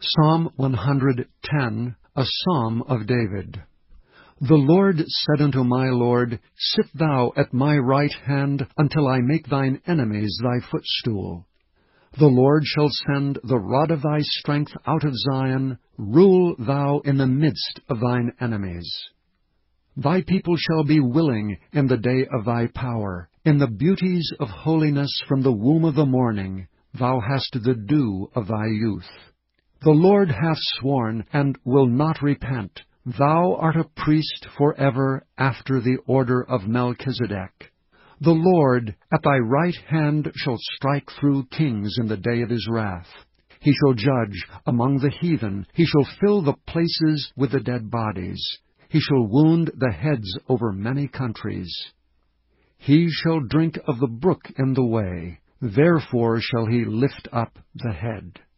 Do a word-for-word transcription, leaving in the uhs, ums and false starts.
Psalm one hundred ten, a psalm of David. The Lord said unto my Lord, Sit thou at my right hand, until I make thine enemies thy footstool. The Lord shall send the rod of thy strength out of Zion. Rule thou in the midst of thine enemies. Thy people shall be willing in the day of thy power. In the beauties of holiness from the womb of the morning, thou hast the dew of thy youth. The Lord hath sworn, and will not repent. Thou art a priest forever after the order of Melchizedek. The Lord at thy right hand shall strike through kings in the day of his wrath. He shall judge among the heathen. He shall fill the places with the dead bodies. He shall wound the heads over many countries. He shall drink of the brook in the way. Therefore shall he lift up the head.